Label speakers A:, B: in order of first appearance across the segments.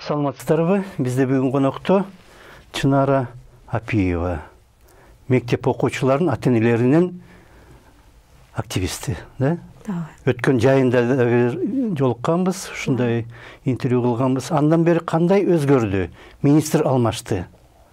A: Саламатсыздарбы? Бизде бүгүн конокто Чынара Апиева, мектеп окуучуларынын ата-энелеринин активисти, да? Өткөн жайында жолукканбыз, ушундай интервью кылганбыз. Андан бери кандай өзгөрдү? Министр алмашты.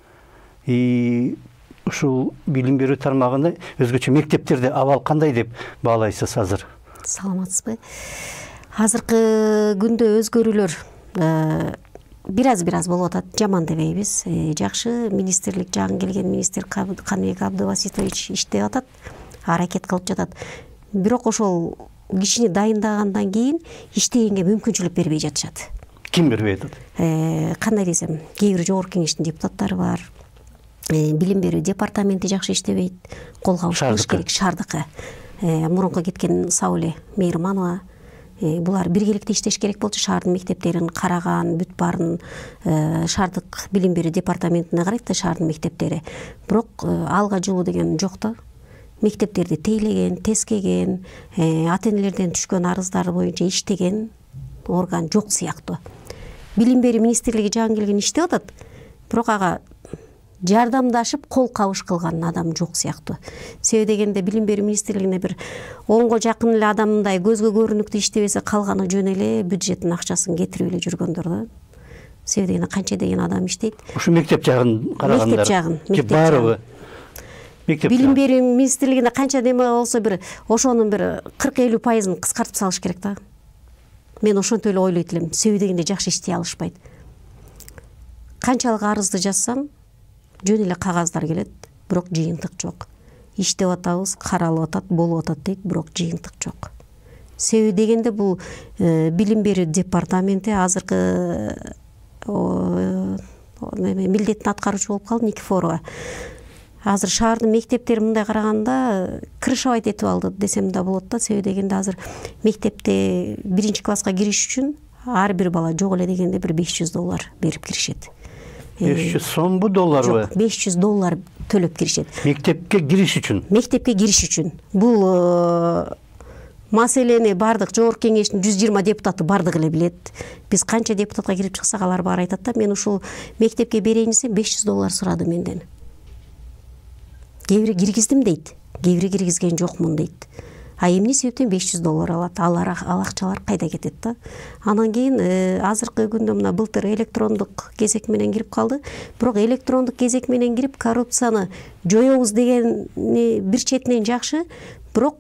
A: Ушул билим берүү тармагында өзгөчө мектептерде абал кандай деп баалайсыз азыр?
B: Саламатсызбы? Азыркы күндө өзгөрүүлөр бираз болуп атат, жаман дебейбиз. Жакшы, министрлик жагын келген министр Каныбек Абдыбаситович иштеп атат, аракет кылып жатат. Бирок ошол кишини дайындагандан кийин иштегенге мүмкүнчүлүк бербей жатышат.
A: Ким бербей атат?
B: Кандай десем, кээ бир жогорку кеңештин депутаттары бар. Билим берүү департаменти жакшы иштебейт. Колго алыш керек, шаардыкы. Мурунку кеткен Сауле Мейирманова, булар биргеликте иштеш керек болчу. Шаардын мектептерин караган, бүт баарын шаардык билим берүү департаментине карайт да шаардын мектептери. Бирок алга жылуу деген жок да. Мектептерди тейлеген, тескеген, ата-энелерден түшкөн арыздар боюнча иштеген орган жок сыяктуу. Билим берүү министрлиги жагын келген иштеп атат. Бирок ага жардамдашып кол кабыш кылган адам жок сыяктуу. Себеби дегенде билим берүү министрлигине бир 10го жакын эле адамдай көзгө көрүнүктүү иштебесе, калганы жөн эле бюджеттин акчасын кетирип эле жүргөндөр да. Себеби дегенде канча деген адам иштейт.
A: Ушу мектеп жагын карагандар.
B: Мектеп жагын.
A: Баары
B: билим берүү министрлигине канча деме болсо бир ошонун бир 40-50% кыскартып салыш керек да. Мен ошентип эле ойлойт элем. Себеби дегенде жакшы иштей алышпайт. Канчалык арызды жазсаң, жөн эле кагаздар келет, бирок жыйынтык жок. Иштеп атабыз, каралып атат, болуп атат дейт, бирок жыйынтык жок. Себеби дегенде бул билим берүү департаменти азыркы милдетин аткаруучу болуп калды Никифорова. Азыр шаардын мектептери мындай караганда крышабайт этип алды десем да болот да. Себеби дегенде азыр мектепте 1-класска кириш үчүн ар бир бала жок эле дегенде бир $500 берип киришет.
A: 500 сомбу долларбы?
B: Жок, $500 төлөп киришет.
A: Мектепке кириш үчүн?
B: Мектепке кириш үчүн. Бул маселени бардык жогорку кеңештин 120 депутаты бардык эле билет. Биз канча депутатка кирип чыксак, алар баары айтат да, мен ушул мектепке берейин десем $500 сурады менден. Кээ бири киргиздим дейт, кээ бири киргизген жокмун дейт. Эмне себептен $500 алат? Ал акчалар кайда кетет да? Анан кийин азыркы күндө мына былтыр электрондук кезек менен кирип калды. Бирок электрондук кезек менен кирип коррупцияны жоёбуз дегени бир четинен жакшы, бирок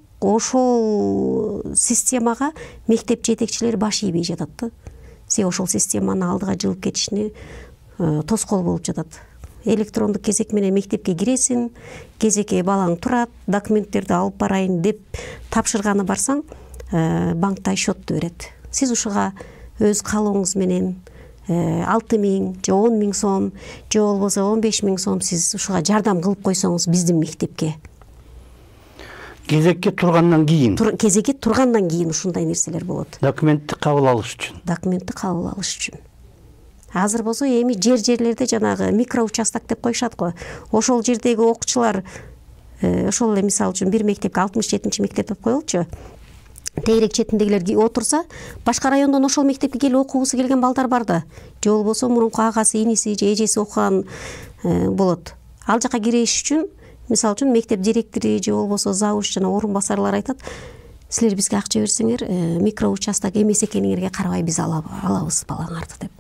B: ошол системага мектеп жетекчилери баш ийбей жатат да. Себеби ошол системаны алдыга жылып кетишине тоскоол болуп жатат. Электрондук кезек менен мектепке киресиң, кезекке балаң турат, документтерди алып барайын деп тапшырганы барсаң, банкта счетту берет. Сиз ушуга өз каалооңуз менен 6.000 же 10.000 сом же болбосо 15.000 сом сиз ушуга жардам кылып койсоңуз биздин мектепке.
A: Кезекке тургандан кийин?
B: Кезекке тургандан кийин ушундай нерселер болот.
A: Документти кабыл алыш үчүн? Документти
B: кабыл алыш үчүн. Азыр болсо эми жерлерде жанагы микроучасток деп коюшат го. Ошол жердеги окуучулар ошол эле мисалы үчүн бир мектепке 67-чи мектеп деп коелучу. Тегерек четиндегилер отурса, башка райондон ошол мектепке келип окугусу келген балдар бар да. Же болбосо мурунку агасы, иниси же эжеси окуган болот. Ал жака кириш үчүн, мисалы үчүн мектеп директору же болбосо завуч жана орун басарлар айтат, силер бизге акча берсеңер, микроучасток эмес экениңерге карабай биз алабыз балаңарды деп.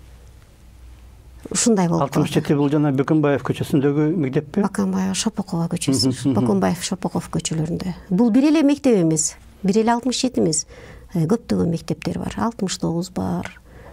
B: Ушундай болуп калды.
A: 67 бул жана Бөкөнбаев көчөсүндөгү мектеппи?
B: Бөкөнбаев Шопокова көчөсү, Бөкөнбаев Шопоков көчөлөрүндө. Бул бир эле мектеп эмес, бир эле 67 эмес. Көптөгөн мектептер бар, 69 бар.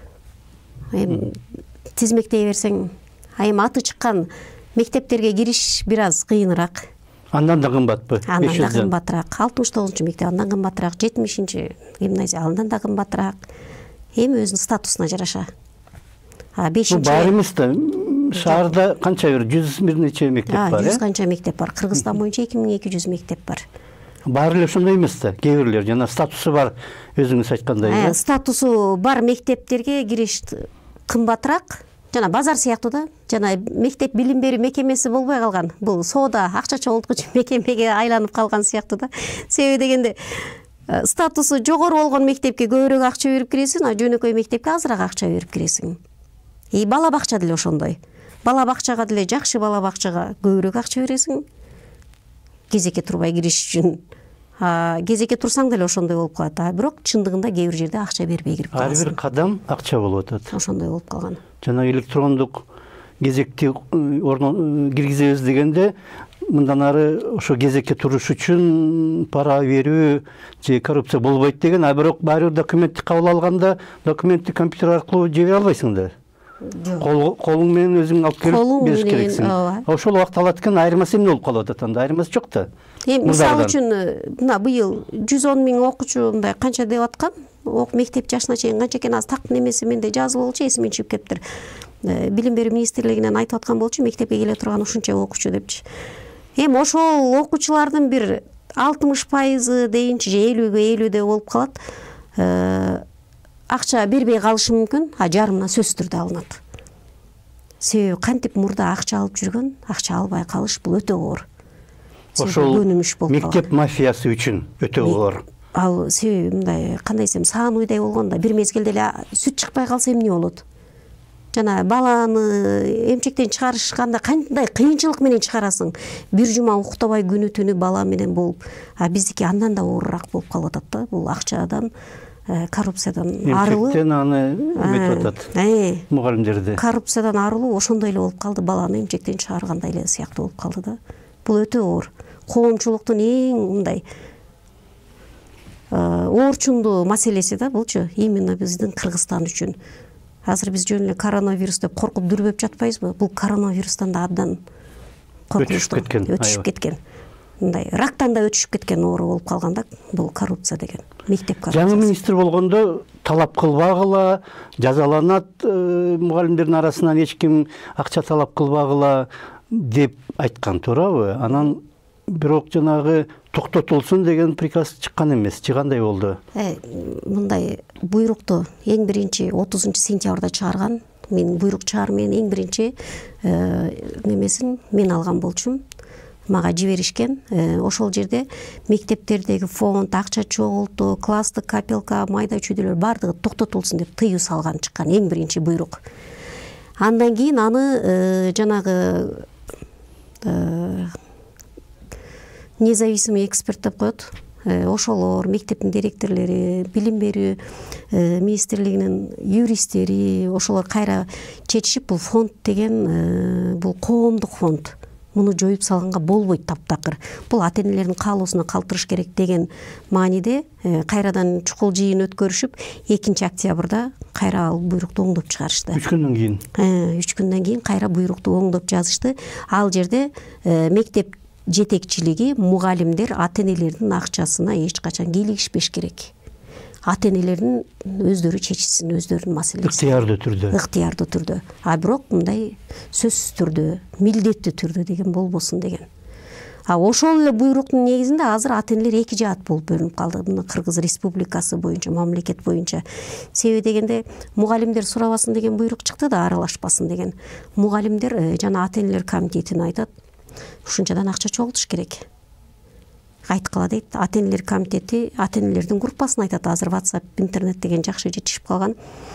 B: Тизмектей берсең, аты чыккан мектептерге кириш бир аз кыйыныраак.
A: Андан да кымбатпы?
B: Андан да кымбатыраак. 69-чу мектеп андан кымбатыраак, 70-чи гимназия андан да кымбатыраак. Эми өзүнүн статусуна жараша.
A: Бул бар эмес да. Шаарда канча бир 100 бир нече мектеп бар,
B: 100 канча мектеп бар. Кыргызстан боюнча 2200 мектеп бар.
A: Баары эле ошондой эмес да. Кээ бирлер жана статусу бар, өзүңүз айткандай.
B: Статусу бар мектептерге кириш кымбатыраак. Жана базар сыяктуу да. Жана мектеп билим берүү мекемеси болбой калган. Бул соода, акча чогулткучу мекемеге айланып калган сыяктуу да. Себеби дегенде статусу жогору болгон мектепке көбүрөөк акча берип киресиң, а жөнөкөй мектепке азыраак акча берип киресиң. Бала бакча деле ошондой. Бала бакчага деле жакшы бала бакчага көбүрөөк акча бересиң. Кезекке турбай кириш үчүн. Кезекке турсаң деле ошондой болуп калат. Бирок чындыгында кээ бир жерде акча бербей кирип каласың.
A: Ар бир кадам акча болуп атат.
B: Ошондой болуп калган.
A: Жана электрондук кезекти киргизебиз дегенде мындан ары ошо кезекке туруш үчүн пара берүү же коррупция болбойт деген, а бирок баары бир документти кабыл алганда документти компьютер аркылуу жибере албайсың да. Колуң менен өзүң алып келип бериш керексиң. Ошол убакыт алат экен, айырмасы эмне болуп калып атат анда? Айырмасы жок да.
B: Мисалы үчүн мына быйыл 110 миң окуучу мындай канча деп аткан, мектеп жашына чейин канча экен аз так немеси менде жазып болчу, эсимен чыгып кетиптир. Билим берүү министрлигинен айтып аткан болчу, мектепке келе турган ушунча окуучу депчи. Ошол окуучулардын бир 60% дейинчи же 50-50 болуп калат. Акча бербей калышы мүмкүн, жарымына сөзсүз түрдө алынат. Себеби кантип мурда акча алып жүргөн, акча албай калыш бул өтө оор.
A: Ошол мектеп мафиясы үчүн өтө оор.
B: Ал себеби мындай кандай десем, саан уйдай болгондо бир мезгилде эле сүт чыкпай калса эмне болот? Жана баланы эмчектен чыгарышканда кандай кыйынчылык менен чыгарасың. Бир жума уктабай күнү түнү бала менен болуп, биздики андан да оорураак болуп калып атат да. Бул акчадан, коррупциядан арылуу.
A: Эмчектен аны эметип атат. Мугалимдерди.
B: Коррупциядан арылуу ошондой эле болуп калды, баланы эмчектен чыгаргандай эле сыяктуу болуп калды да. Бул өтө оор. Коомчулуктун эң мындай оорчундуу маселеси да булчу, именно биздин Кыргызстан үчүн. Азыр биз жөн эле коронавирус деп коркуп дүрбөп жатпайбызбы? Бул коронавирустан да абдан өтүшүп кеткен. Мындай рактан да өтүшүп кеткен оору болуп калган да, бул коррупция деген. Мектеп коррупциясы.
A: Жаңы министр болгондо талап кылбагыла, жазаланат мугалимдердин арасынан эч ким акча талап кылбагыла деп айткан, туурабы? Анан бирок жанагы токтотулсун деген приказ чыккан эмес. Чыгандай болду?
B: Мындай буйрукту эң биринчи 30 сентябрда чыгарган. Мен буйрук чыгаруу менен эң биринчи немесин мен алган болчумун. Мага жиберишкен. Ошол жерде мектептердеги фонд, акча чогултуу, класстык капелка, майда чүйдөлөр бардыгы токтотулсун деп тыюу салган чыккан эң биринчи буйрук. Андан кийин аны жанагы независимый эксперт деп коет. Ошолор, мектептин директорлори, билим берүү министрлигинин юристтери, ошолор кайра чечишип, бул фонд деген бул коомдук фонд. Муну жоюп салганга болбойт таптакыр. Бул ата-энелердин каалоосуна калтырыш керек деген мааниде кайрадан чукул жыйын өткөрүшүп, 2 октябрда кайра ал буйрукту оңдоп чыгарышты.
A: 3 күндөн кийин.
B: 3 күндөн кийин кайра буйрукту оңдоп жазышты. Ал жерде мектеп жетекчилиги, мугалимдер ата-энелердин акчасына эч качан кийлигишпеш керек. Ата-энелердин өздөрү чечишсин, өздөрүнүн маселеси. Ыктыярдуу түрдө. Бирок мындай сөзсүз түрдө, милдеттүү түрдө деген болбосун деген. Ошол эле буйруктун негизинде азыр ата-энелер 2 жаат болуп бөлүнүп калды. Мына Кыргыз Республикасы боюнча, мамлекет боюнча. Себеби дегенде мугалимдер сурабасын деген буйрук чыкты да, аралашпасын деген. Мугалимдер жана ата-энелер комитетине айтат, ушунчадан акча чогултуш керек. Айткыла дейт. Ата-энелер комитети ата-энелердин группасына айтат. Азыр WhatsApp, интернет деген жакшы жетишип калган.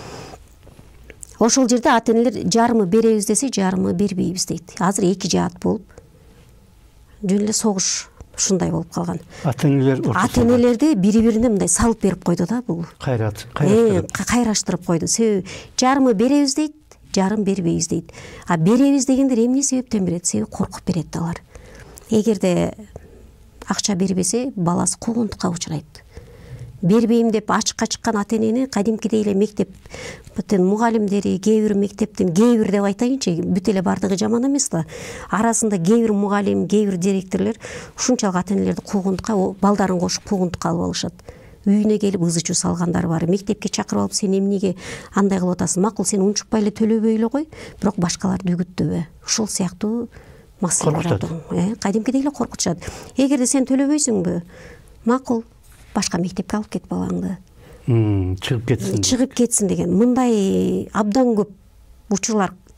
B: Ошол жерде ата-энелер жарымы беребиз десе, жарымы бербейбиз дейт. Азыр 2 жаат болуп, жөн эле согуш ушундай болуп калган. Ата-энелерди бири-бирине мындай салып берип койду да бул. Кайраштырып койду. Себеби жарымы беребиз дейт, жарым бербейбиз дейт. Беребиз дегендер эмне себептен берет? Себеби коркуп берет алар. Эгерде акча бербесе, баласы куугунтукка учурайт. Бербейм деп ачыкка чыккан ата-энени кадимкидей эле мектептин мугалимдери, кээ бир мектептин, кээ бир деп айтайынчы, бүт эле бардыгы жаман эмес да. Арасында кээ бир мугалим, кээ бир директорлор ушунчалык ата-энелерди куугунтукка, балдарын кошуп куугунтукка алып алышат. Үйүнө келип ызы-чуу салгандар бар. Мектепке чакырып алып, сен эмнеге андай кылып атасың? Макул, сен унчукпай эле төлөбөй эле кой, бирок башкаларды үгүттөбө. Ушул сыяктуу маселелер кадимкидей эле коркутушат. Эгерде сен төлөбөйсүңбү, макул, башка мектепке алып кет балаңды.
A: Чыгып кетсин.
B: Чыгып кетсин деген. Мындай абдан көп учурлар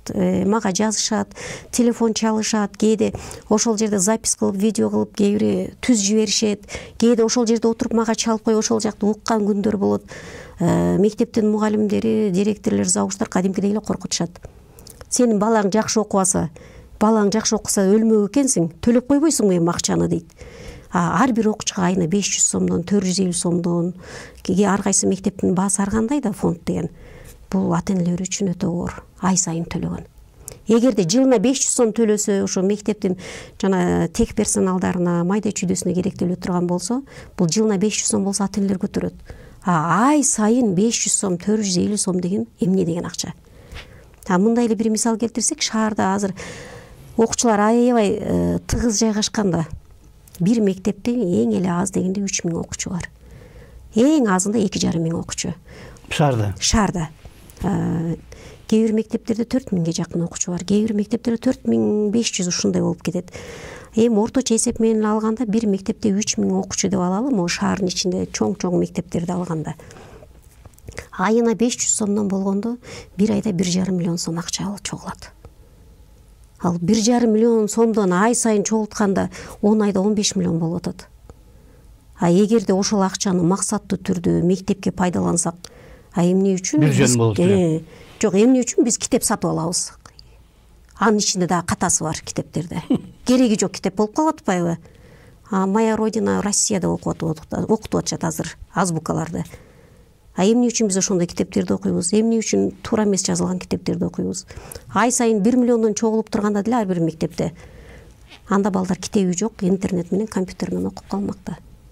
B: мага жазышат, телефон чалышат, кээде ошол жерде запись кылып, видео кылып, кээ бири түз жиберишет, кээде ошол жерде отуруп мага чалып коюп, ошол жакты уккан күндөр болот. Мектептин мугалимдери, директорлор, завучтар кадимкидей эле коркутушат. Сенин балаң жакшы окубаса, балаң жакшы окуса өлмөк экенсиң, төлөп койбойсуңбу эми акчаны дейт. Ар бир окуучуга айына 500 сомдон, 450 сомдон, ар кайсы мектептин баасы ар кандай да фонд деген. Бул ата-энелер үчүн өтө оор, ай сайын төлөгөн. Эгерде жылына 500 сом төлөсө, ошо мектептин жана тек персоналдарына, майда чүйдөсүнө керектелип турган болсо, бул жылына 500 сом болсо ата-энелер көтөрөт. Ай сайын 500 сом, 450 сом деген эмне деген акча. Мындай эле бир мисал келтирсек, шаарда азыр окуучулар аябай тыгыз жайгашканда, бир мектепте эң эле аз дегенде 3000 окуучу бар. Эң азында 2,5 окуучу. Шаарда. Кээ бир мектептерде 4000ге жакын окуучу бар. Кээ бир мектептерде 4500 ушундай болуп кетет. Эми орточо эсеп менен алганда бир мектепте 3000 окуучу деп алалы, могу шаардын ичинде чоң мектептерди алганда. Айына 500 сомдон болгондо бир айда 1,5 миллион сом акча чогулат. Ал 1,5 миллион сомдон ай сайын чогултканда 10 айда 15 миллион болуп атат. Эгерде ошол акчаны максаттуу түрдө мектепке пайдалансак, эмне үчүн жок, эмне үчүн биз китеп сатып алабыз? Анын ичинде да катасы бар китептерде. Кереги жок китеп болуп калып атпайбы? Моя родина Россияда окутуп атышат азыр азбукаларды. Эмне үчүн биз ошондой китептерди окуйбуз? Эмне үчүн туура эмес жазылган китептерди окуйбуз? Ай сайын 1 миллиондон чогулуп турганда деле ар бир мектепте. Анда балдар китеби жок, интернет менен, компьютер менен окуп калмакта.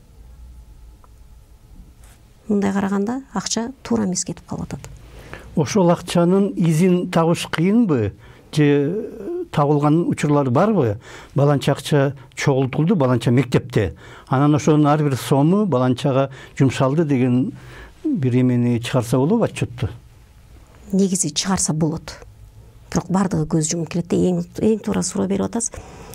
B: Мындай караганда акча туура эмес кетип калып атат.
A: Ошол акчанын изин табыш кыйынбы? Же табылган учурлар барбы? Баланча акча чогултулду, баланча мектепте. Анан ошонун ар бир сому баланчага жумшалды деген бир эмени чыгарса болобу отчетту?
B: Негизи чыгарса болот. Бирок бардыгы көз жумуп келет да, эң туура суроо берип атасыз.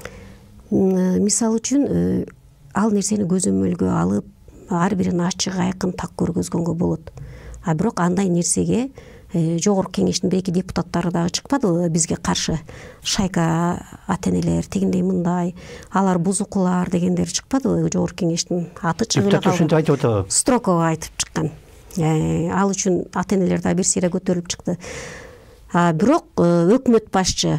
B: Мисалы үчүн ал нерсени көзөмөлгө алып, ар бирин ачык айкын так көргөзгөнгө болот. Бирок андай нерсеге жогорку кеңештин бирки депутаттары дагы чыкпадыбы бизге каршы? Шайка ата-энелер тигиндей мындай, алар бузукулар дегендер чыкпадыбы? Жогорку кеңештин аты чыгып
A: эле ушинтип айтып атабы?
B: Строкова айтып чыккан. Ал үчүн ата-энелер да бир сыйра көтөрүлүп чыкты. Бирок өкмөт башчы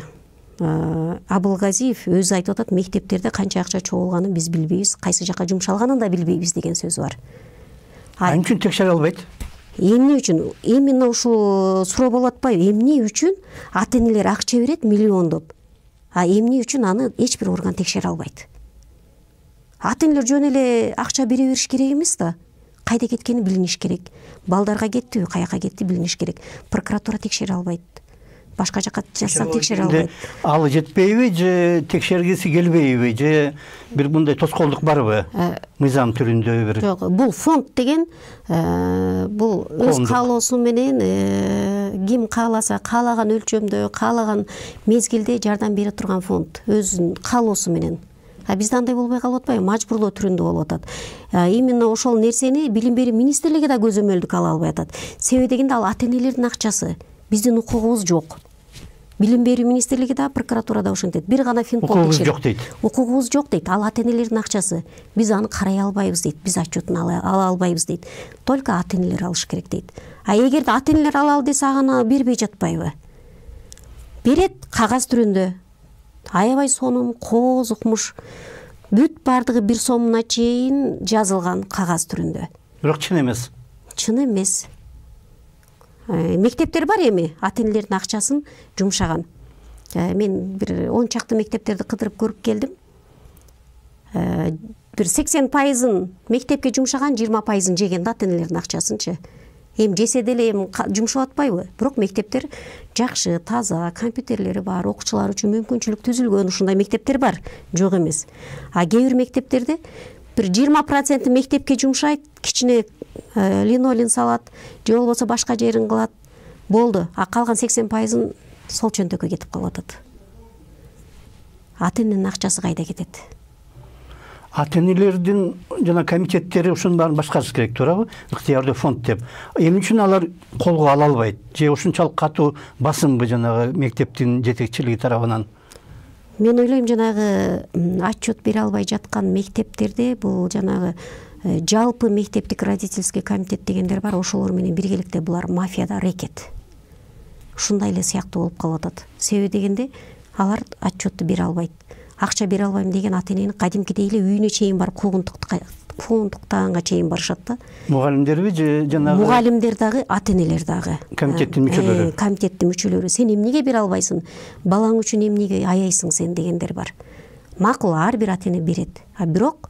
B: Абылгазиев өзү айтып атат, мектептерде канча акча чогулганын биз билбейбиз, кайсы жака жумшалганын да билбейбиз деген сөзү бар.
A: Эмне үчүн текшере албайт?
B: Эмне үчүн? Именно ушул суроо болуп атпайбы? Эмне үчүн ата-энелер акча берет миллиондоп, эмне үчүн аны эч бир орган текшере албайт? Ата-энелер жөн эле акча бере бериш керек эмес да. Кайда кеткени билиниш керек. Балдарга кеттиби, каяка кетти билиниш керек. Прокуратура текшере албайт. Башка жака жазсам текшере албайт.
A: Ал жетпейби же текшергиси келбейби же бир мындай тоскоолдук барбы? Мыйзам түрүндө бир.
B: Жок, бул фонд деген бул өз каалоосу менен ким кааласа, каалаган өлчөмдө, каалаган мезгилде жардам бере турган фонд, өзүнүн каалоосу менен. Бизде андай болбой калып атпайбы? Мажбурлоо түрүндө болуп атат. Именно ошол нерсени Билим берүү министрлиги да көзөмөлдүк ала албай атат. Себеби дегенде ал ата-энелердин акчасы. Биздин укугубуз жок. Билим берүү министрлиги да, прокуратура да ошентет. Бир гана Финпол текшерет.
A: Укугубуз жок дейт.
B: Укугубуз жок дейт. Ал ата-энелердин акчасы. Биз аны карай албайбыз дейт. Биз отчетун ала албайбыз дейт. Только ата-энелер алыш керек дейт. Эгерде ата-энелер алалы десе, аны бербей жатпайбы? Берет кагаз түрүндө. Аябай сонун, кооз укмуш, бүт бардыгы 1 сомуна чейин жазылган кагаз түрүндө.
A: Бирок чын эмес.
B: Чын эмес. Мектептер бар эми ата-энелердин акчасын жумшаган. Мен бир 10 чакты мектептерди кыдырып көрүп келдим. Бир 80% мектепке жумшаган, 20% жеген ата-энелердин акчасынчы. Эми жесе деле эми жумшап атпайбы? Бирок мектептер жакшы, таза, компьютерлери бар, окуучулар үчүн мүмкүнчүлүк түзүлгөн, ушундай мектептер бар, жок эмес. Кээ бир мектептерде бир 20% мектепке жумшайт, кичине линолеум салат, же болбосо башка жерин кылат, болду. Калган 80%-ын сол чөнтөккө кетип калып атат. Ата-эненин акчасы кайда кетет?
A: ата энелердин жана комитеттери ушунун баарын башкарыш керек туурабы, ыктыярдуу фонд деп. Эмне үчүн алар колго ала албайт? Же ушунчалык катуу басымбы жанагы мектептин жетекчилиги тарабынан?
B: Мен ойлойм, жанагы отчет бере албай жаткан мектептерде бул жанагы жалпы мектептик родительский комитет дегендер бар, ошолор менен биргеликте булар мафияда рэкет. Ушундай эле сыяктуу болуп калып атат. Себеби дегенде алар отчетту бере албайт. Акча бере албайм деген ата энени кадимкидей эле үйүнө чейин барып куугунтуктаганга чейин барышат да.
A: Мугалимдерби же жанагы?
B: Мугалимдер дагы, ата энелер дагы.
A: Комитеттин мүчөлөрү.
B: Комитеттин мүчөлөрү. Сен эмнеге бере албайсың? Балаң үчүн эмнеге аяйсың сен дегендер бар. Макул, ар бир ата эне берет. Бирок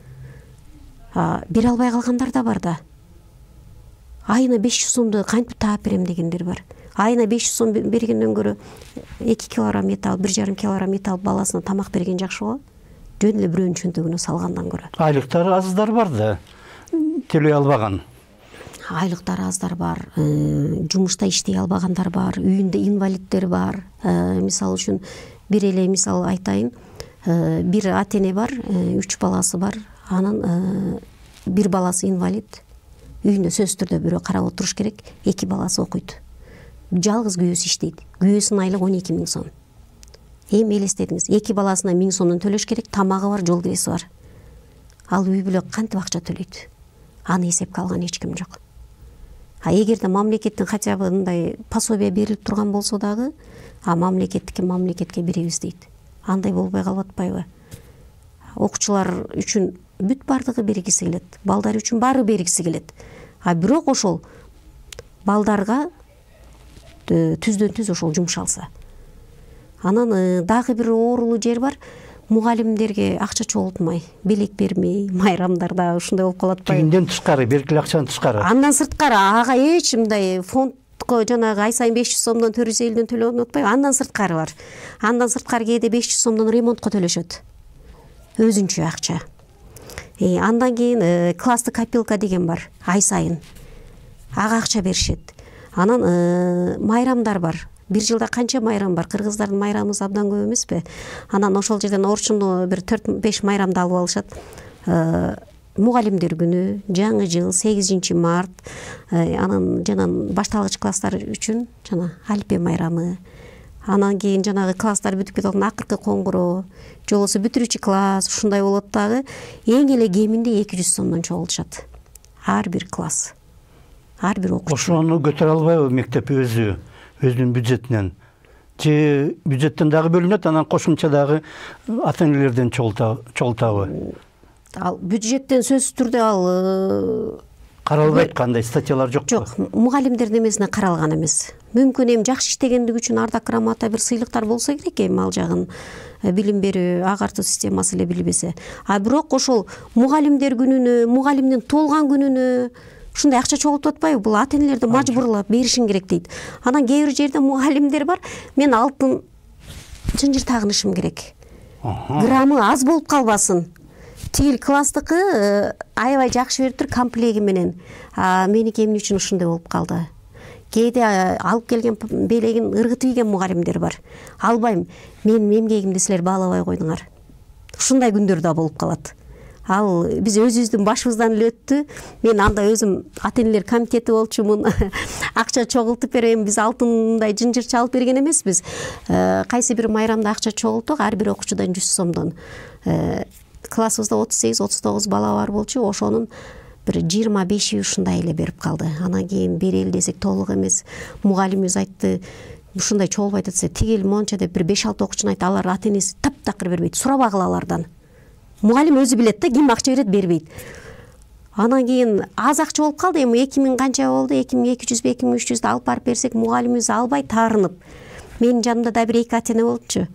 B: бере албай калгандар да бар да. Айына 500 сомду кантип таап берем дегендер бар. Айына 500 сом бергенден көрө 2 килограмм ет алып, 1,5 килограмм ет алып баласына тамак берген жакшы го. Жөн эле бирөөнүн чөнтөгүнө салгандан көрө.
A: Айлыктары аздар бар да, төлөй албаган.
B: Айлыктары аздар бар, жумушта иштей албагандар бар, үйүндө инвалидтер бар. Мисалы үчүн бир эле мисал айтайын. Бир ата эне бар, 3 баласы бар. Анын бир баласы инвалид. Үйүндө сөзсүз түрдө бирөө карап отуруш керек, 2 баласы окуйт. Жалгыз күйөөсү иштейт. Күйөөсүнүн айлыгы 12 000 сом. Эми элестетиңиз, 2 баласына 1000 сомдон төлөш керек, тамагы бар, жол киреси бар. Ал үй бүлө кантип акча төлөйт? Аны эсепке алган эч ким жок. Эгерде мамлекеттин хотя бы мындай пособие берилип турган болсо дагы, мамлекетке беребиз дейт. Андай болбой калып атпайбы? Окуучулар үчүн бүт бардыгы бергиси келет, балдар үчүн баары бергиси келет. Бирок ошол балдарга түздөн түз ошол жумшалса. Анан дагы бир оорулуу жер бар. Мугалимдерге акча чогултмай, белек бермей, майрамдарда ушундай болуп калат атпайбы?
A: Тигинден тышкары, бергиле акчадан тышкары.
B: Андан сырткары ага эч мындай фондко жанагы ай сайын 500 сомдон 450ден төлөнүп атпайбы? Андан сырткары бар. Андан сырткары кээде 500 сомдон ремонтко төлөшөт. Өзүнчө акча. Андан кийин класстык копилка деген бар, ай сайын. Ага акча беришет. Анан майрамдар бар. Бир жылда канча майрам бар? Кыргыздардын майрамыбыз абдан көп эмеспи? Анан ошол жерден орчундуу бир 4-5 майрамды алып алышат. Мугалимдер күнү, жаңы жыл, 8 март, анан жана башталгыч класстар үчүн жана алипе майрамы. Анан кийин жанагы класстар бүтүп кетип аткан акыркы коңгуроо, же болбосо бүтүрүүчү класс, ушундай болот дагы. Эң эле кеминде 200 сомдон чогултушат. Ар бир класс. Ар бир окуучу.
A: Ошону көтөрө албайбы мектеп өзүнүн бюджетинен? Же бюджеттен дагы бөлүнөт, анан кошумча дагы ата энелерден чогултабы?
B: Ал бюджеттен сөзсүз түрдө ал
A: каралбайт, кандай статьялар жокпу?
B: Жок, мугалимдердин эмесине каралган эмес. Мүмкүн эми жакшы иштегендиги үчүн ардак грамота бир сыйлыктар болсо керек эми ал жагын билим берүү агартуу системасы эле билбесе. Бирок ошол мугалимдер күнүнө, мугалимдин туулган күнүнө ушундай акча чогултуп атпайбы? Бул ата энелерди мажбурлап беришиң керек дейт. Анан кээ бир жерде мугалимдер бар, мен алтын чынжыр тагынышым керек. Граммы аз болуп калбасын. Тигил класстыкы аябай жакшы бериптир комплеги менен. Меники эмне үчүн ушундай болуп калды? Кээде алып келген белегин ыргытып ийген мугалимдер бар. Албайм, менин эмгегимди силер баалабай койдуңар. Ушундай күндөр да болуп калат. Ал биз өзүбүздүн башыбыздан эле өттү. Мен анда өзүм ата энелер комитети болчумун. Акча чогултуп берем. Биз алтындай жынжыр чалып берген эмеспиз. Кайсы бир майрамда акча чогулттук, ар бир окуучудан 100 сомдон. Классыбызда 38-39 бала бар болчу, ошонун бир 25 ушундай эле берип калды. Анан кийин берели десек толук эмес. Мугалимибиз айтты, ушундай чогулбайт атса, тигил монча деп бир 5-6 окуучуну айтты, алар ата энеси таптакыр бербейт. Сурабагыла алардан. Мугалим өзү билет да, ким акча берет, бербейт. Анан кийин аз акча болуп калды, эми 2000 канча болду, 2200 2300 алып барып берсек, мугалимибиз албай таарынып. Менин жанымда да бир 2 ата эне болчу.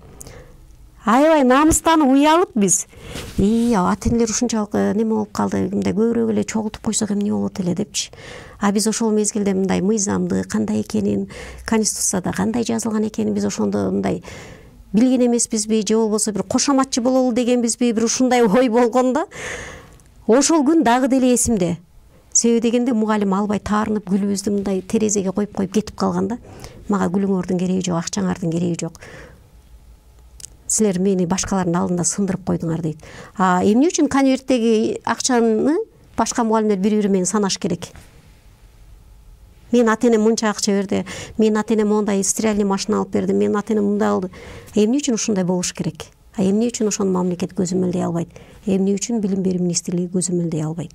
B: Аябай намыстанып уялып биз. Ата энелер ушунчалык неме болуп калды, мындай көбүрөөк эле чогултуп койсок эмне болот эле депчи. Биз ошол мезгилде мындай мыйзамды кандай экенин, конституцияда кандай жазылган экенин биз ошондо мындай билген эмеспизби, же болбосо бир кошоматчы бололу дегенбизби, бир ушундай ой болгон да. Ошол күн дагы деле эсимде. Себеби дегенде мугалим албай таарынып гүлүбүздү мындай терезеге коюп кетип калган да. Мага гүлүңөрдүн кереги жок, акчаңардын кереги жок. силер мени башкалардын алдында сындырып койдуңар дейт. Эмне үчүн конверттеги акчаны башка мугалимдер бири менен санаш керек? Мен ата-энем мынча акча берди, мен ата-энем мондай стиральный машина алып берди, мен ата-энем мындай алды. Эмне үчүн ушундай болуш керек? Эмне үчүн ошону мамлекет көзөмөлдөй албайт? Эмне үчүн Билим берүү министрлиги көзөмөлдөй албайт?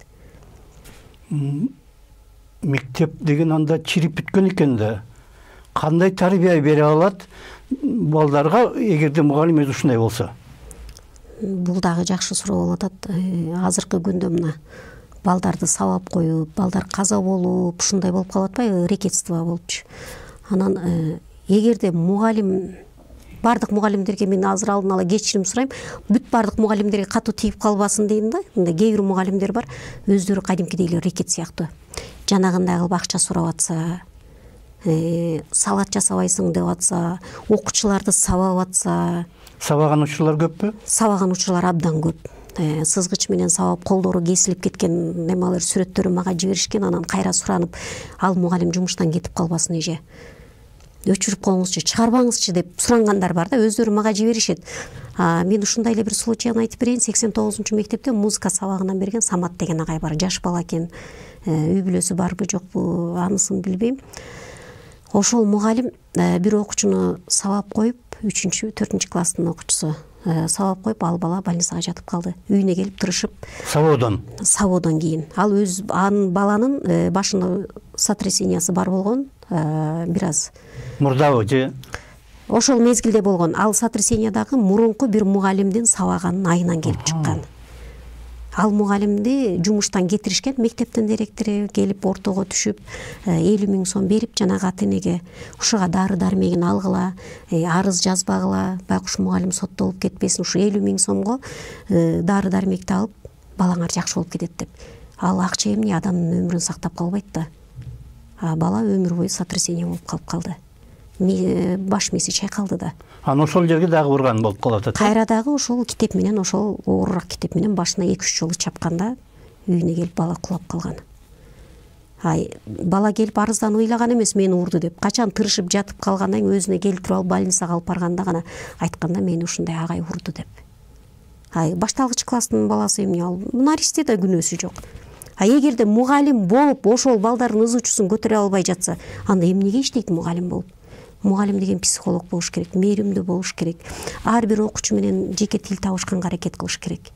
A: Мектеп деген анда чирип бүткөн экен да. Кандай тарбия бере алат балдарга эгерде мугалим өзү ушундай болсо?
B: Бул дагы жакшы суроо болуп атат. Азыркы күндө мына балдарды сабап коюп, балдар каза болуп, ушундай болуп калып атпайбы, рекетство болупчу. Анан эгерде мугалим, бардык мугалимдерге мен азыр алдын ала кечирим сурайм, бүт бардык мугалимдерге катуу тийип калбасын дейм да. Мындай кээ бир мугалимдер бар, өздөрү кадимкидей эле рекет сыяктуу. Жанагындай кылып акча сурап атса, салат жасабайсың деп атса, окуучуларды сабап атса.
A: Сабаган учурлар көппү?
B: Сабаган учурлар абдан көп. Сызгыч менен сабап колдору кесилип кеткен немалар сүрөттөрү мага жиберишкен, анан кайра суранып, ал мугалим жумуштан кетип калбасын эже. Өчүрүп коюңузчу, чыгарбаңызчы деп сурангандар бар да, өздөрү мага жиберишет. Мен ушундай эле бир случайын айтып берейин. 89 мектепте музыка сабагынан берген Самат деген агай бар. Жаш бала экен. Үй бүлөсү барбы жокпу, анысын билбейм. Ошол мугалим бир окуучуну сабап коюп, 3-4 класстын окуучусу сабап коюп, ал бала больницага жатып калды. Үйүнө келип тырышып, сабоодон кийин ал өз анын баланын башында сотрясениясы бар болгон, бир аз
A: мурдабы же
B: ошол мезгилде болгон. Ал сотрясение дагы мурунку бир мугалимдин сабаганын айынан келип чыккан. Ал мугалимди жумуштан кетиришкен, мектептин директору келип ортого түшүп 50 000 сом берип, жанагы ата-энеге ушуга дары дармегин алгыла, арыз жазбагыла, байкуш мугалим соттолуп кетпесин, ушу 50 000 сомго дары дармекти алып, балаңар жакшы болуп кетет деп. Ал акча эмне, адамдын өмүрүн сактап калбайт да. Бала өмүр бою сотрясение болуп калып калды. Баш мээси чайкалды да.
A: Анан ошол жерге дагы урган болуп калат.
B: Кайра дагы ошол китеп менен, ошол оорураак китеп менен башына 2-3 жолу чапканда үйүнө келип бала кулап калган. Бала келип арызданып ыйлаган эмес, мени урду деп. Качан тырышып жатып калгандан кийин өзүнө келтирип алып больницага алып барганда гана айтканда, мени ушундай агай урду деп. Башталгыч класстын баласы эмне, ал наристе да күнөөсү жок. Эгерде мугалим болуп ошол балдардын ызычуусун көтөрө албай жатса, анда эмнеге иштейт мугалим болуп? Мугалим деген психолог болуш керек, мээримдүү болуш керек. Ар бир окуучу менен жеке тил табышканга аракет кылыш керек.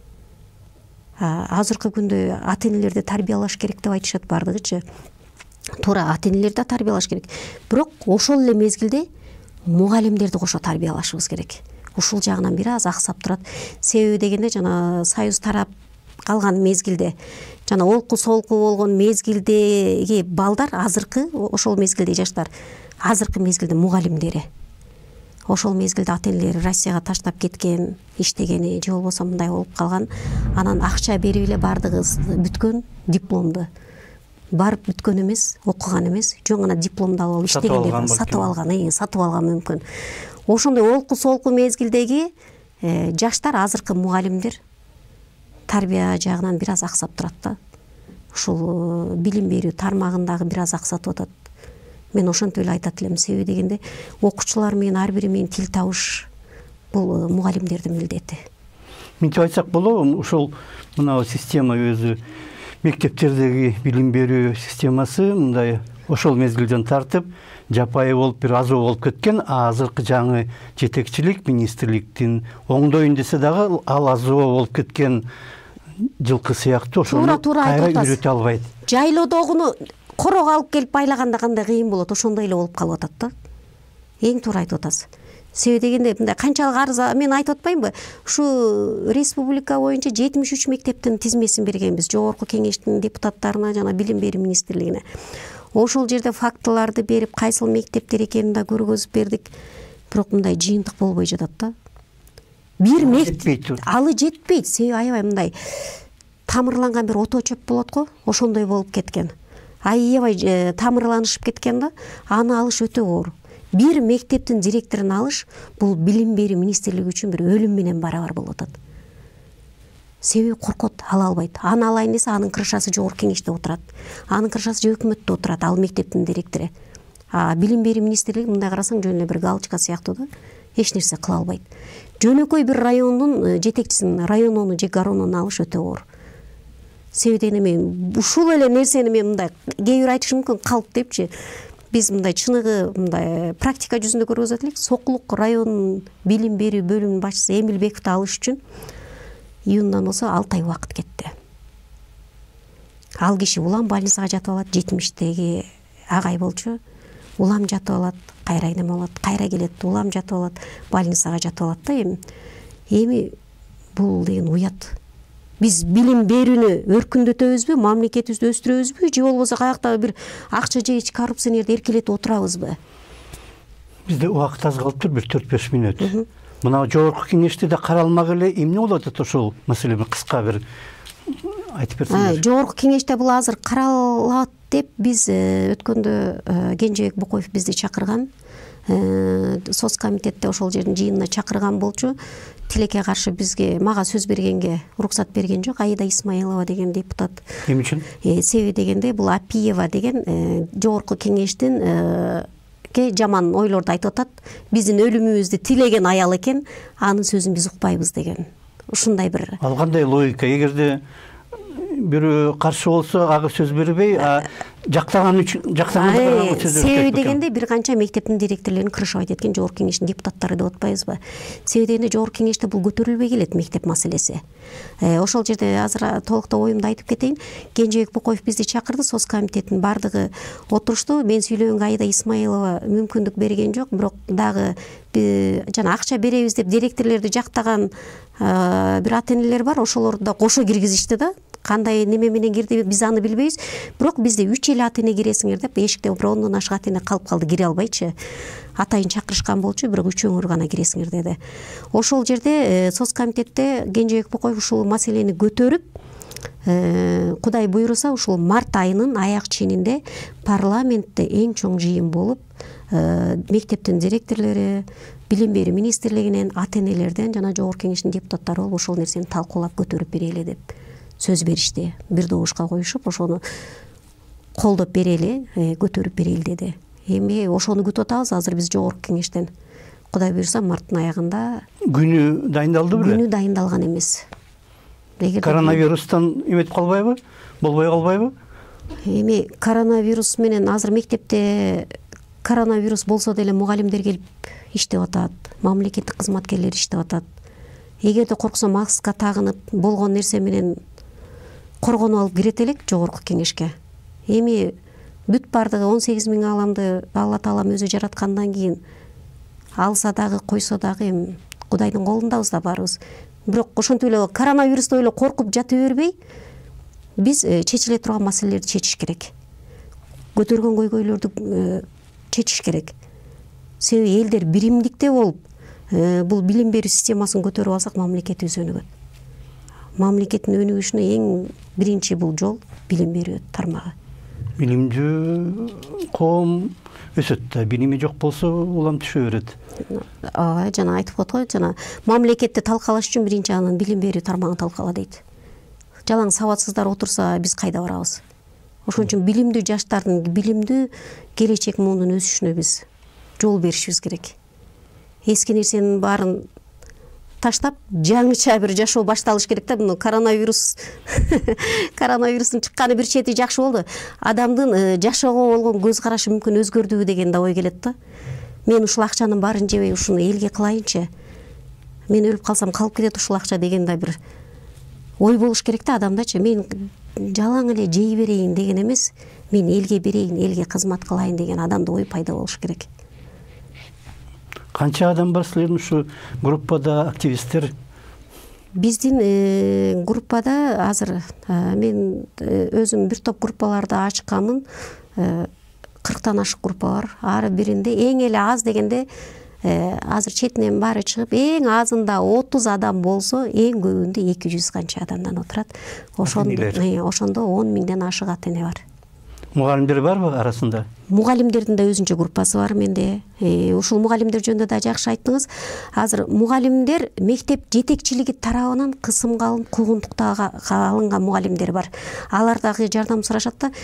B: Азыркы күндө ата-энелерди тарбиялаш керек деп айтышат бардыгычы. Туура, ата-энелерди да тарбиялаш керек. Бирок ошол эле мезгилде мугалимдерди кошо тарбиялашыбыз керек. Ушул жагынан бир аз аксап турат. Себеби дегенде жана союз тарап калган мезгилде, жана олку солку болгон мезгилдеги балдар азыркы, ошол мезгилде жаштар азыркы мезгилде мугалимдери. Ошол мезгилде ата-энелери Россияга таштап кеткен, иштегени же болбосо мындай болуп калган. Анан акча берип эле бардыгы бүткөн, дипломду барып бүткөн эмес, окуган эмес, жөн гана дипломду алып иштегендер сатып алган мүмкүн. Ошондой олку солку мезгилдеги жаштар, азыркы мугалимдер тарбия жагынан бир аз аксап турат да. Ушул билим берүү тармагындагы бир аз аксатып атат. Мен ошентип эле айтат элем. Себеби дегенде окуучулар менен ар бири менен тил табыш бул мугалимдердин милдети.
A: Мынтип айтсак болобу, ушул мына система өзү мектептердеги билим берүү системасы мындай ошол мезгилден тартып жапайы болуп бир азуу болуп кеткен. Азыркы жаңы жетекчилик министрликтин оңдойн десе дагы ал азуу болуп кеткен жылкы сыяктуу ошону кайра үйрөтө албайт.
B: Жайлоодогуну корого алып келип байлаганда кандай кыйын болот, ошондой эле болуп калып атат да. Эң туура айтып атасыз. Себеби дегенде мындай канчалык арыз мен айтып атпаймынбы? Ушу республика боюнча 73 мектептин тизмесин бергенбиз жогорку кеңештин депутаттарына жана билим берүү министрлигине. Ошол жерде фактыларды берип, кайсыл мектептер экенин да көргөзүп бердик. Бирок мындай жыйынтык болбой жатат да. Бир мектеп алы жетпейт. Себеби аябай мындай тамырланган бир ото чөп болот го, ошондой болуп кеткен. Аябай тамырланышып кеткен да, аны алыш өтө оор. Бир мектептин директорун алыш бул билим берүү министрлиги үчүн бир өлүм менен барабар болуп атат. Себеби коркот, ала албайт. Аны алайын десе, анын кыршасы жогорку кеңеште отурат. Анын кыршасы же өкмөттө отурат, ал мектептин директору. Билим берүү министрлиги мындай карасаң жөн эле бир галочка сыяктуу да. эч нерсе кыла албайт. Жөнөкөй бир райондун жетекчисин районону же гаронону алыш өтө оор. Себеби дегенде мен ушул эле нерсени мен мындай кээ бир айтышы мүмкүн калп депчи. Биз мындай чыныгы мындай практика жүзүндө көргөзөт элек. Сокулук районунун билим берүү бөлүмүнүн башчысы Эмилбековду алыш үчүн июндан болсо 6 ай убакыт кетти. Ал киши улам больницага жатып алат, 70-теги агай болчу. Улам жатып алат, кайра неме болот, кайра келет, улам жатып алат, больницага жатып алат да эми бул деген уят. Биз билим берүүнү өркүндөтөбүзбү, мамлекетибизди өстүрөбүзбү, же болбосо каяктагы бир акча жегич коррупционерди эркелетип отурабызбы?
A: Бизде убакыт аз калыптыр, бир 4-5 мүнөт. Мына жогорку кеңеште да каралмак эле эмне болот атат ошол маселени кыска бир айтып берсеңиз. Жогорку
B: кеңеште бул азыр каралат деп биз өткөндө Кенжебек Бокоев бизди чакырган. Соц комитетте ошол жердин жыйынына чакырган болчу. Тилекке каршы бизге мага сөз бергенге уруксат берген жок. Аида Исмаилова деген депутат.
A: Эмне үчүн?
B: Себеби дегенде бул Апиева деген жогорку кеңештин жаман ойлорду айтып атат. Биздин өлүмүбүздү тилеген аял экен, анын сөзүн биз укпайбыз деген. Ушундай бир.
A: Ал кандай логика? Эгерде бирөө каршы болсо, ага сөз бербей, жактаган үчүн сөз бербей.
B: Себеби дегенде бир канча мектептин директорлорун крышевать эткен жогорку кеңештин депутаттары деп атпайбызбы? Себеби дегенде жогорку кеңеште бул көтөрүлбөй келет мектеп маселеси. Ошол жерде азыр толуктоо оюмду айтып кетейин. Кенжебек Бокоев бизди чакырды, соц комитеттин бардыгы отурушту. Мен сүйлөгөнгө Аида Исмаилова мүмкүндүк берген жок, бирок дагы жана акча беребиз деп директорлорду жактаган бир ата-энелер бар, ошолорду да кошо киргизишти да. Кандай неме менен кирди биз аны билбейбиз. Бирок бизде 3 эле ата-эне киресиңер деп эшикте 10-дон ашык ата-эне калып калды, кире албайчы. Атайын чакырышкан болчу, бирок 3-өңөр гана киресиңер деди. Ошол жерде соц комитетте Кенжебек Бокоев ушул маселени көтөрүп, Кудай буйруса ушул март айынын аяк ченинде парламентте эң чоң жыйын болуп, мектептин директорлору, билим берүү министрлигинен, ата-энелерден жана жогорку кеңештин депутаттары болуп ошол нерсени талкуулап көтөрүп берели деп сөз беришти. Бир добушка коюшуп, ошону колдоп берели, көтөрүп берели деди. Эми ошону күтүп атабыз азыр биз жогорку кеңештен. Кудай буйруса марттын аягында
A: күнү дайындалды беле?
B: Күнү дайындалган эмес.
A: Коронавирустан эметип калбайбы? Болбой калбайбы?
B: Эми коронавирус менен азыр мектепте коронавирус болсо деле мугалимдер келип иштеп атат, мамлекеттик кызматкерлер иштеп атат. Эгерде корксо маска тагынып болгон нерсе менен коргонуп алып кирет элек жогорку кеңешке. Эми бүт бардыгы 18.000 аламды Алла Таалам өзү жараткандан кийин алса дагы койсо дагы эми Кудайдын колундабыз да барыбыз. Бирок ошентип эле коронавирусту эле коркуп жата бербей, биз чечиле турган маселелерди чечиш керек. Көтөргөн көйгөйлөрдү чечиш керек. Себеби элдер биримдикте болуп, бул билим берүү системасын көтөрүп алсак мамлекетибиз өнүгөт. Мамлекеттин өнүгүшүнө эң биринчи бул жол билим берүү тармагы.
A: Билимдүү коом өсөт да, билими жок болсо улам түшө берет.
B: Жана айтып атат го, жана мамлекетти талкалаш үчүн биринчи анын билим берүү тармагын талкала дейт. Жалаң сабатсыздар отурса биз кайда барабыз? Ошон үчүн билимдүү жаштардын билимдүү келечек муунун өсүшүнө биз жол беришибиз керек. Эски нерсенин баарын таштап, жаңыча бир жашоо башталыш керек да. Мына коронавирустун чыкканы бир чети жакшы болду. Адамдын жашоого болгон көз карашы мүмкүн өзгөрдүбү деген да ой келет да. Мен ушул акчанын баарын жебей ушуну элге кылайынчы. Мен өлүп калсам калып кетет ушул акча деген да бир ой болуш керек да адамдачы. Мен жалаң эле жей берейин деген эмес, мен элге берейин, элге кызмат кылайын деген адамда ой пайда болуш керек.
A: Канча адам бар силердин ушу группада, активисттер?
B: Биздин группада азыр мен өзүм бир топ группаларды ачканмын. 40-тан ашык группа бар. Ар биринде эң эле аз дегенде азыр четинен баары чыгып, эң азында 30 адам болсо, эң көбүндө 200 канча адамдан отурат. Ошондо 10.000ден ашык ата-эне бар.
A: Мугалимдер барбы арасында?
B: Мугалимдердин да өзүнчө группасы бар менде. Ушул мугалимдер жөнүндө да жакшы айттыңыз. Азыр мугалимдер мектеп жетекчилиги тарабынан кысымга алынып, куугунтукка алынган мугалимдер бар. Алар дагы жардам сурашат да.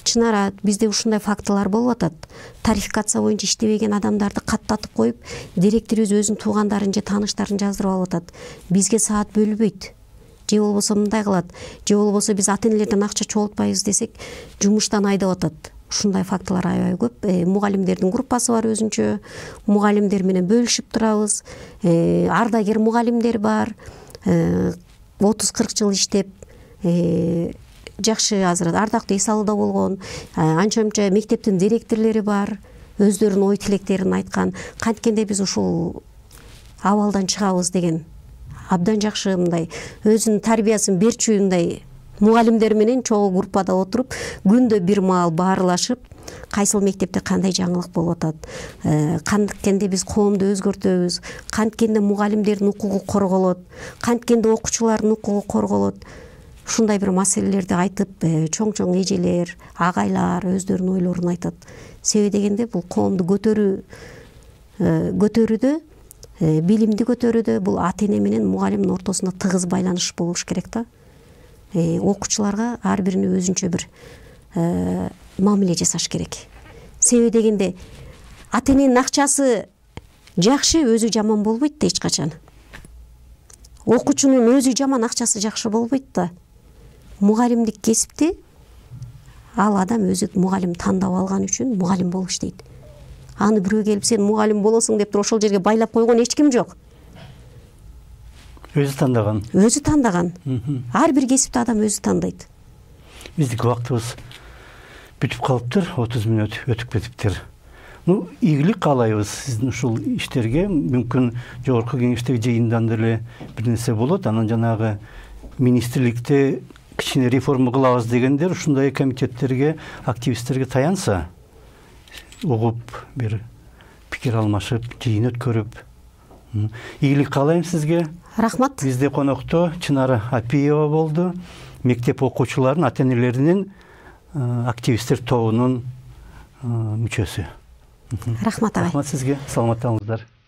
B: чынара бизде ушундай фактылар болуп атат. Тарификация боюнча иштебеген адамдарды каттатып коюп, директорибиз өзүнүн туугандарын же тааныштарын жаздырып алып атат. Бизге саат бөлүнбөйт. Же болбосо мындай кылат, же болбосо биз ата энелерден акча чогултпайбыз десек, жумуштан айдап атат. Ушундай фактылар аябай көп. Мугалимдердин группасы бар өзүнчө. Мугалимдер менен бөлүшүп турабыз. Ардагер мугалимдер бар. 30-40 жыл иштеп, жакшы азыр ардактуу эс алууда болгон, анча-мынча мектептин директорлори бар. Өздөрүнүн ой тилектерин айткан. Канткенде биз ушул абалдан чыгабыз деген абдан жакшы мындай өзүнүн тарбиясын берчү мындай мугалимдер менен чогуу группада отуруп, күндө бир маал баарлашып, кайсыл мектепте кандай жаңылык болуп атат, канткенде биз коомду өзгөртөбүз, канткенде мугалимдердин укугу корголот, канткенде окуучулардын укугу корголот. Ушундай бир маселелерди айтып, чоң-чоң эжелер, агайлар өздөрүнүн ойлорун айтат. Себеби дегенде бул коомду көтөрүүдө, билимди көтөрүүдө бул ата эне менен мугалимдин ортосунда тыгыз байланыш болуш керек да. Окуучуларга ар бирине өзүнчө бир мамиле жасаш керек. Себеби дегенде ата эненин акчасы жакшы, өзү жаман болбойт да эч качан. Окуучунун өзү жаман, акчасы жакшы болбойт да. Мугалимдик кесипти ал адам өзү мугалим тандап алган үчүн мугалим болуп иштейт. Аны бирөө келип сен мугалим болосуң деп туруп ошол жерге байлап койгон эч ким жок.
A: Өзү тандаган.
B: Өзү тандаган. Ар бир кесипти адам өзү тандайт.
A: Биздики убактыбыз бүтүп калыптыр, 30 мүнөт өтүп кетиптир. Ийгилик каалайбыз сиздин ушул иштерге. Мүмкүн жогорку кеңештеги жыйындан деле бир нерсе болот. Анан жанагы министрликте кичине реформа кылабыз дегендер ушундай комитеттерге, активисттерге таянса, угуп, бир пикир алмашып, жыйын өткөрүп. Ийгилик каалайм сизге.
B: Рахмат.
A: Бизде конокто Чынара Апиева болду. Мектеп окуучуларынын, ата энелеринин активисттер тобунун мүчөсү.
B: Рахмат агай.
A: Рахмат сизге. Саламатта болуңуздар.